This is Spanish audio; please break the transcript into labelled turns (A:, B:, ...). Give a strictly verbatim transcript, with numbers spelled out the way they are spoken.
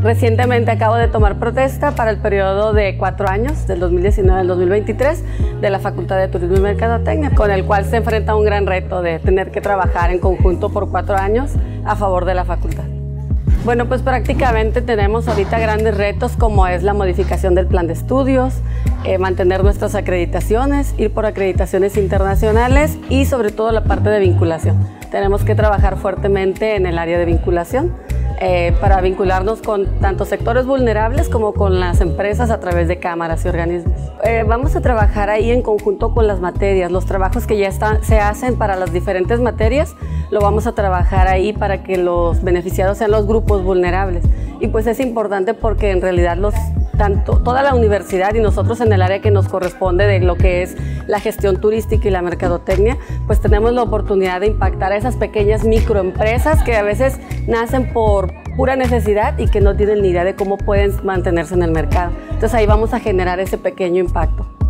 A: Recientemente acabo de tomar protesta para el periodo de cuatro años, del dos mil diecinueve al dos mil veintitrés, de la Facultad de Turismo y Mercadotecnia, con el cual se enfrenta un gran reto de tener que trabajar en conjunto por cuatro años a favor de la facultad. Bueno, pues prácticamente tenemos ahorita grandes retos como es la modificación del plan de estudios, eh, mantener nuestras acreditaciones, ir por acreditaciones internacionales y sobre todo la parte de vinculación. Tenemos que trabajar fuertemente en el área de vinculación eh, para vincularnos con tanto sectores vulnerables como con las empresas a través de cámaras y organismos. Eh, vamos a trabajar ahí en conjunto con las materias, los trabajos que ya están, se hacen para las diferentes materias, lo vamos a trabajar ahí para que los beneficiados sean los grupos vulnerables. Y pues es importante porque en realidad los, tanto, toda la universidad y nosotros en el área que nos corresponde de lo que es la gestión turística y la mercadotecnia, pues tenemos la oportunidad de impactar a esas pequeñas microempresas que a veces nacen por pura necesidad y que no tienen ni idea de cómo pueden mantenerse en el mercado. Entonces ahí vamos a generar ese pequeño impacto.